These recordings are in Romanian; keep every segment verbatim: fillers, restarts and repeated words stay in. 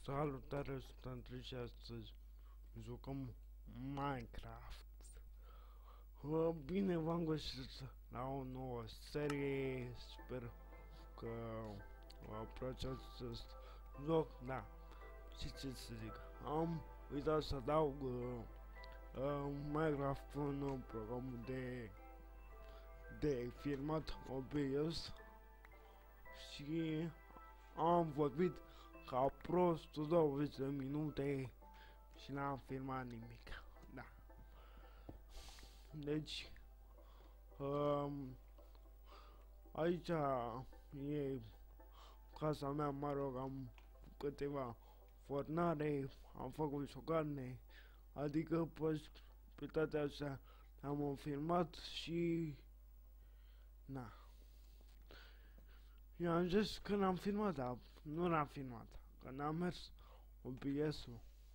Salutare, sunt Andrei și astăzi jucăm Minecraft. Uh, Bine v-am găsit la o nouă serie, sper că vă place acest joc. Da, și ce să zic, am uitat să adaug uh, uh, Minecraft în uh, programul de, de filmat O B S și am vorbit ca prostul douăzeci de minute și n-am filmat nimic. Da. Deci um, aici e casa mea, mă rog, am câteva fornare, am făcut și o carne, adică pe, pe toate astea am filmat și na. Eu am zis că n-am filmat, dar nu l-am filmat, că n-am mers O B S-ul.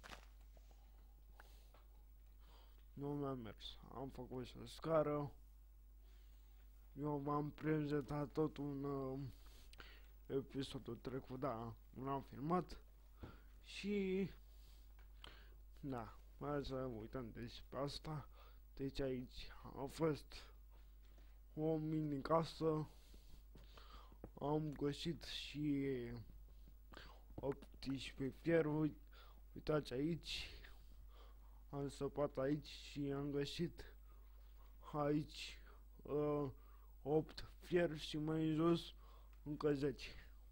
Nu mi-a mers, am făcut și o scară. Eu v-am prezentat tot un uh, episodul trecut, da, nu l-am filmat. Și da, hai să uităm deci pe asta. Deci aici a fost o mini casă. Am găsit și optsprezece fieruri. Uitați aici. Am săpat aici și am găsit aici uh, opt fier și mai jos încă zece.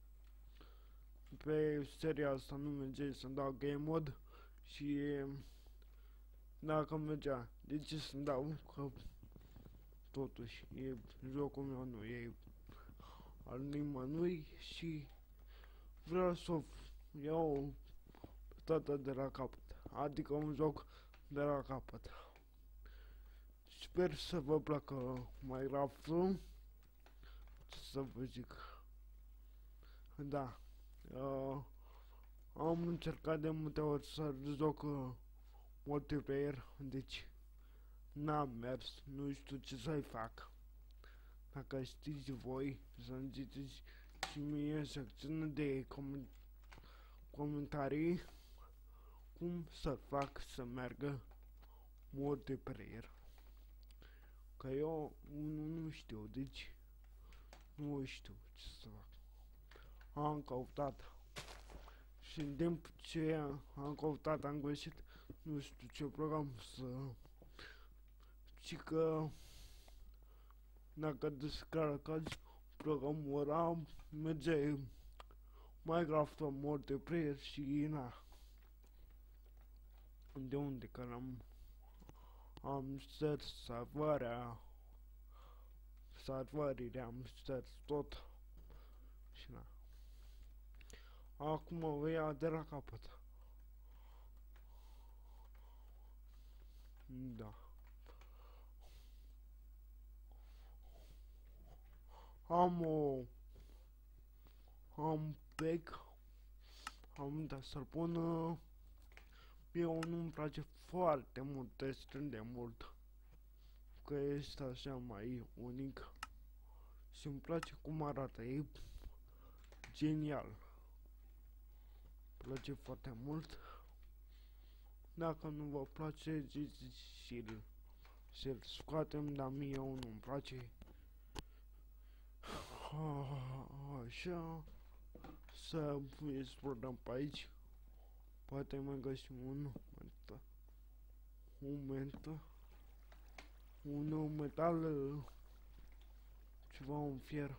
Pe seria asta nu merge să-mi dau game mode și dacă mergea, de ce să-mi dau? Că totuși e jocul meu, nu e al nimănui și vreau să iau toată de la capăt, adică un joc de la capăt. Sper să vă placă Minecraft-ul, ce să vă zic. Da, uh, am încercat de multe ori să joc uh, multiplayer, deci n-am mers, nu știu ce să-i fac. Dacă știți voi, să-mi ziceți și mie în secțiunea de com comentarii cum să fac să meargă multiplayer. Că eu nu, nu știu, deci nu știu ce să fac. Am căutat și în timp ce am căutat am găsit nu știu ce program să... ci că dacă descarcați programul ăla merge Minecraft în multiplayer și na. De unde că am am șters salvarea, salvările, am șters tot și na. Acum o ia de la capăt. Da. Am o... am bec, am dat să-l pun. Uh, eu nu-mi place foarte mult, extrem de mult, că este așa mai unic și îmi place cum arată, e genial. Îmi place foarte mult. Dacă nu vă place, ziceți și-l și-l scoatem, dar mie eu nu-mi place. Așa, să explodăm pe aici. Poate mai găsim un moment, un moment, un metal, ceva, un fier.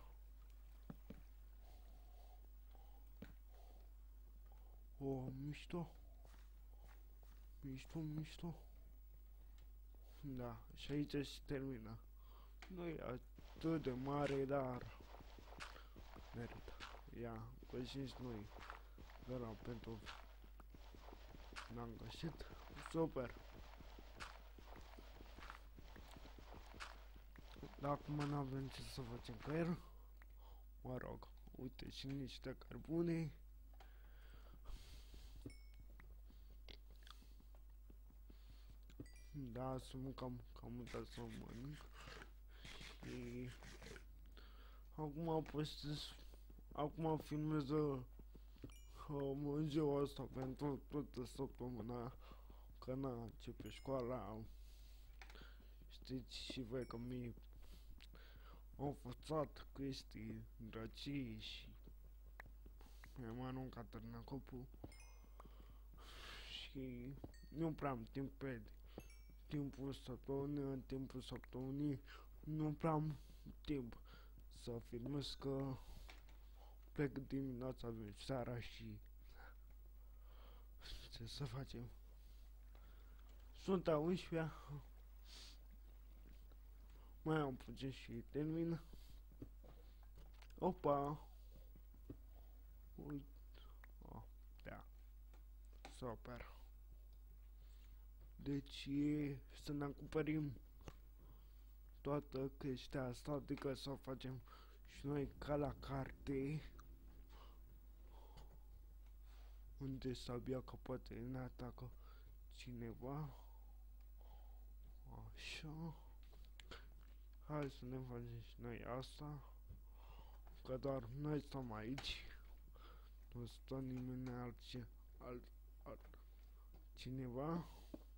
O, mișto, mișto, mișto. Da, și aici se termină. Nu e atât de mare, dar merită. Ia, găsiți noi de la pentru... n-am găsit. Super. Dar acum n-avem ce să facem cu el. Mă rog, uite și niște cărbune. Da, să mâncăm, că am uitat să mănânc. Și acum postez, acum filmez um, în ziua asta pentru toată săptămâna, că na, începe școala. Știți și voi că mi au învățat chestii drăcii și mi-am aruncat în copul și nu prea am timp pe timpul săptămânii, în timpul săptămânii nu prea am timp să filmez, că plec dimineața, seara și ce să facem. Sunt a unsprezecea, mai am puțin și termin. Opa! Uite, oh, da, super. Deci să ne acoperim toată chestia asta, adică să facem și noi ca la carte, unde sabia că poate ne atacă cineva. Așa. Hai să ne facem și noi asta, că doar noi stăm aici, nu stă nimeni altce, alt, alt, cineva,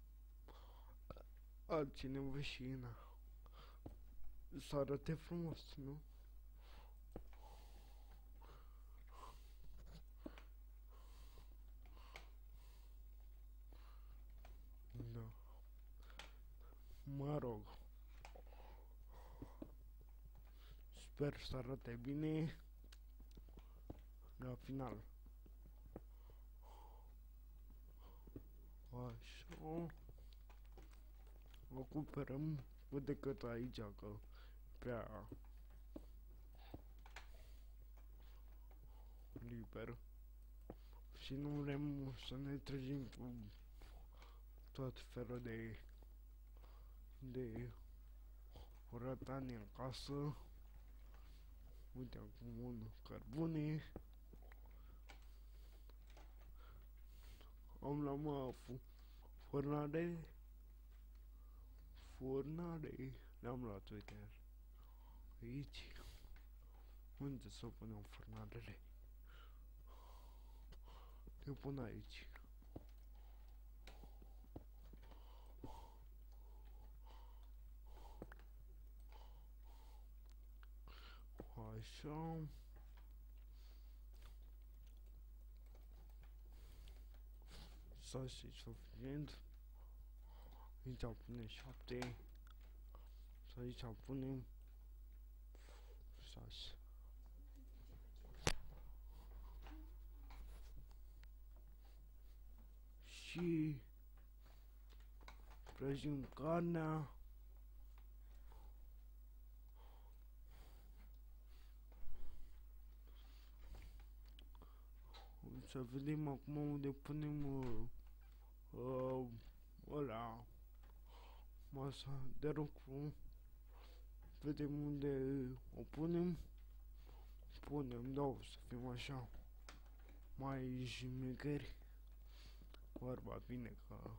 altcineva și na, să arate frumos, nu? Da. Mă rog. Sper să arate bine la final. Așa. Recuperăm cât de cât aici, că prea liber. Și nu vrem să ne trezim cu tot felul de de rătani în casă. Uite acum un cărbune. Am la mă furnare. Furnare. Le-am luat, uite. Aici. Unde să punem furnarele? Le pun aici. Așa. Să și suficient. Aici punem șapte. Și aici punem șase. Și prăjim carnea. Să vedem acum unde punem uh, uh, ăla, masa de lucru. Vedem unde o punem. Punem două, să fim așa mai șmecheri. Vorba bine că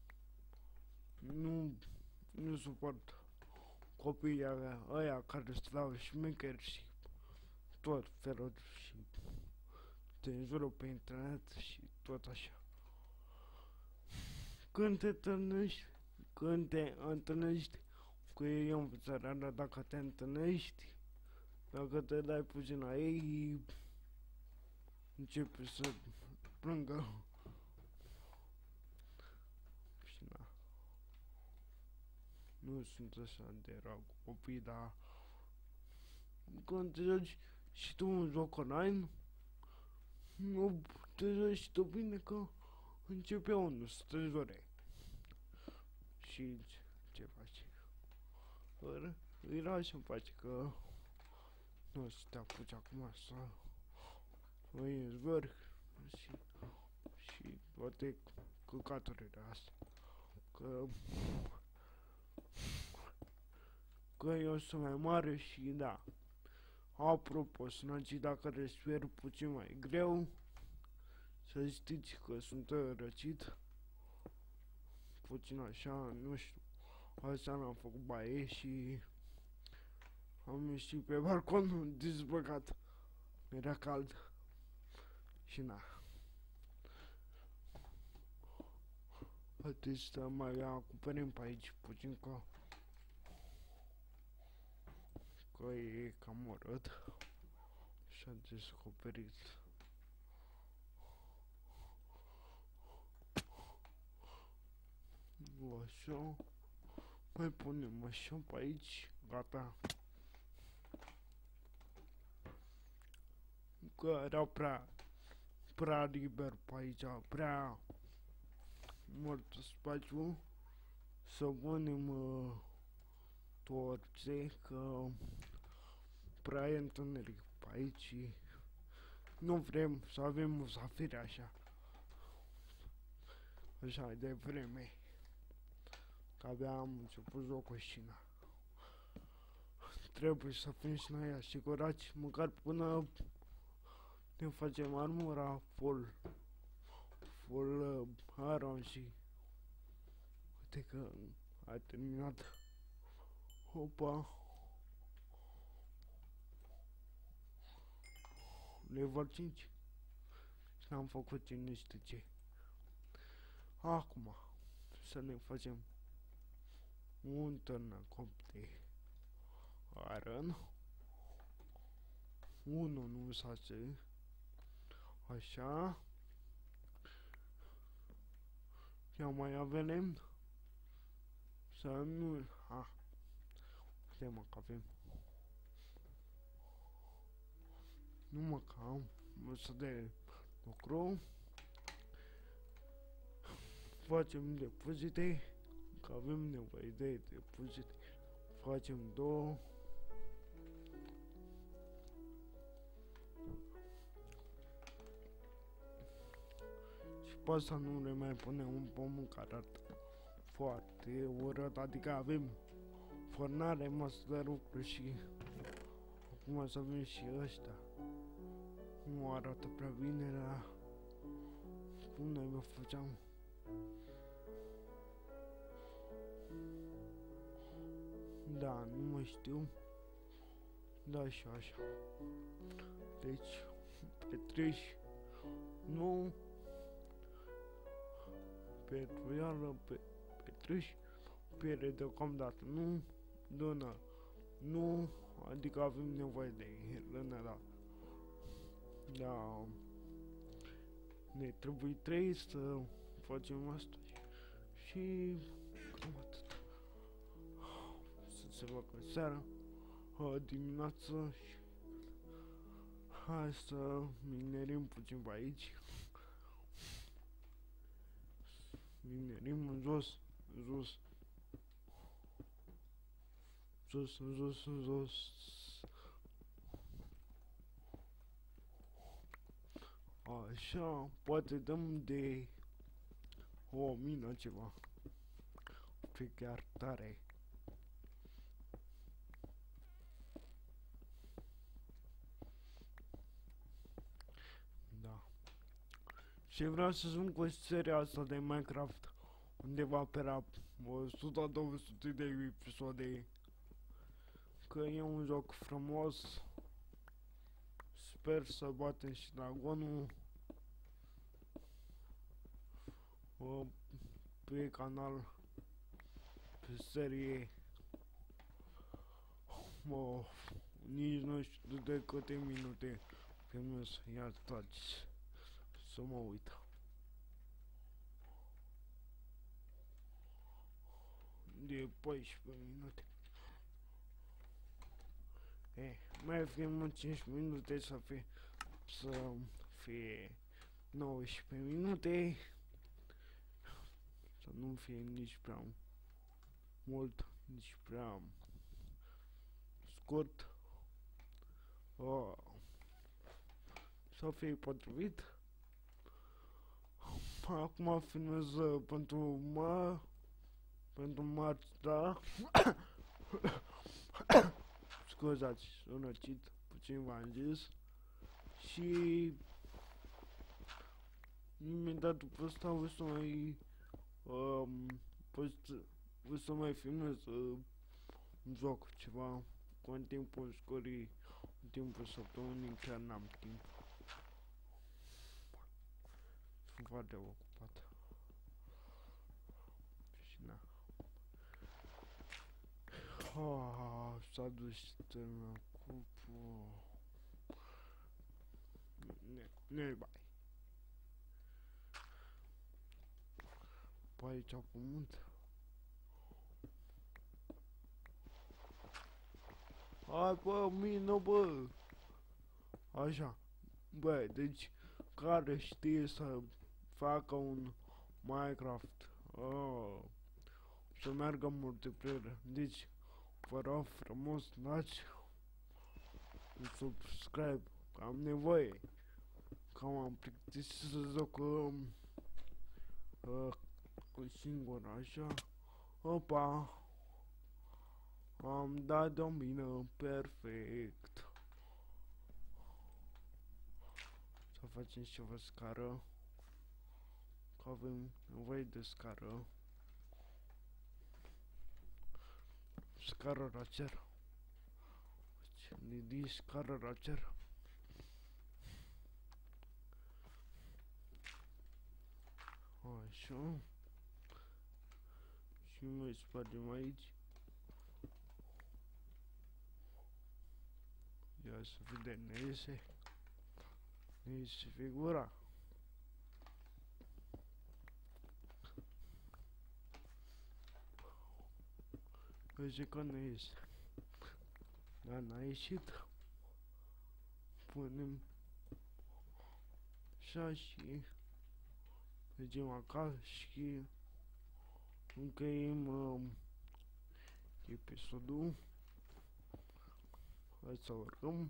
nu, nu suport copiii ăia care stau șmecheri și tot felul și te înjură pe internet și tot așa. Când te întâlnești, când te întâlnești cu ei în țară, dacă te întâlnești, dacă te dai puțin la ei, începe să plângă. Și na. Nu sunt așa de rău cu copii, dar când te joci și tu un joc online, nu te joci și tu bine, că începe unul să te jure. Și ce faci? Îi lași în pace, că nu o să te apuci acum să îi zbori și, și toate căcaturile astea. Că că eu sunt mai mare și da. Apropo, sănăcii, dacă respir puțin mai greu, să știți că sunt răcit. Puțin așa, nu știu. Asta mi-am făcut baie și am ieșit pe balcon dezbăgat. Era cald. Și na. Haideți să mai acoperim pe aici puțin că că e cam urât. Și-a descoperit. Așa. Mai punem așa pe aici. Gata. Că era prea prea liber pe aici, prea mult spațiu să punem uh, torțe, că prea e întuneric pe aici. Nu vrem să avem musafiri așa. Așa de vreme. Că abia am început jocul și na. Trebuie să fim și noi asigurați, măcar până ne facem armura full. Full uh, iron și uite că a terminat. Opa. Level cinci. Și am făcut cine știu ce. Acum să ne facem un târnăcop de iron. Unu, nu șase. Așa. Și mai avem lemn. Să nu... Ha. Uite mă că avem. Nu mă că am. Măsă de lucru. Facem depozite. Că avem nevoie de depozite. Facem două. Și pe asta nu le mai punem un pom care arată foarte urât. Adică avem fornare, masă de lucru și acum să avem și ăștia. Nu arată prea bine, dar cum noi vă făceam? Da, nu mai știu. Da, și așa. Deci, Petriș, nu, Petruială, pe, Petriș, Piere deocamdată, nu, Dână, nu, adică avem nevoie de hârlână, da. Da, ne trebuie trei să facem asta și cam atât. Să se facă seara, dimineață și hai să minerim puțin pe aici. Minerim în jos, în jos, jos, în jos, în jos. Așa, poate dăm de o mină ceva. Pe chiar tare. Da. Și vreau să spun cu seria asta de Minecraft undeva pe la o sută două sute de episoade. Că e un joc frumos. Sper să batem și dragonul uh, pe canal, pe serie. Oh, nici nu știu de câte minute filmez, iertați să mă uit. De paisprezece minute. Eh, mai filmăm cinci minute să fie, să fie nouăsprezece minute. Să nu fie nici prea mult, nici prea scurt. Oh. Să fie potrivit. Acum filmez pentru mă, pentru marți, da? Scuzați, sunt răcit, puțin v-am zis. Și imediat după asta o să mai um, o să mai filmez uh, un joc, ceva, cu în timpul școlii, în timpul săptămânii, chiar n-am timp. Sunt foarte ocupat. Na. Oh, s-a dus termina cupul. Nu-i bai. Pe aici pământ. Hai bă, mină bă. Așa. Bă, deci care știe să facă un Minecraft, oh, să meargă în multiplayer. Deci vă rog frumos, dați un subscribe, că am nevoie, că m-am plictisit să joc uh, uh, singur, așa. Opa, am dat de-o mină, perfect. Să facem și o scară, că avem nevoie de scară. Scară la cer. Didi scară la cer. Așa. Și mai spargem aici. Ia să vedem, ne iese. Ne iese figura. Vezi că ne iese. Dar n-a ieșit. Punem așa și mergem acasă și încheiem um, episodul. Hai să urcăm.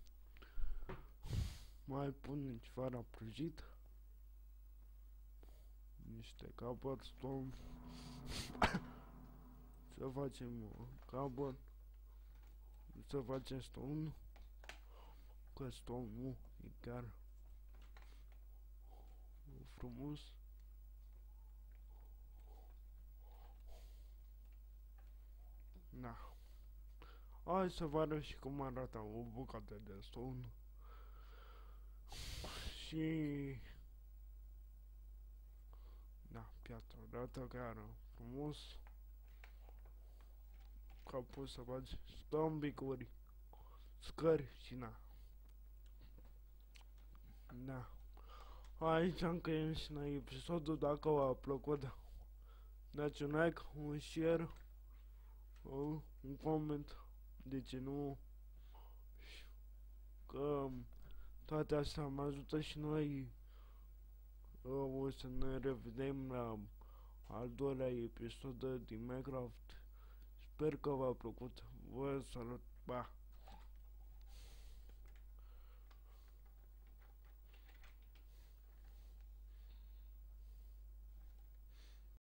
Mai punem ceva la prăjit. Niște cobblestone. Să facem uh, cobble. Să facem stone. Că stone nu e chiar frumos. Da. Hai să vă arăt și cum arată o bucată de stone. Și da, piatră arată chiar frumos. Că poți să faci stombicuri, scări și na. Da. Aici încheiem și noi episodul. Dacă v-a plăcut, dați un like, un share, un comment. De ce nu? Că toate astea mă ajută și noi. O să ne revedem la al doilea episod din Minecraft. Sper că v-a plăcut. Vă salut, pa!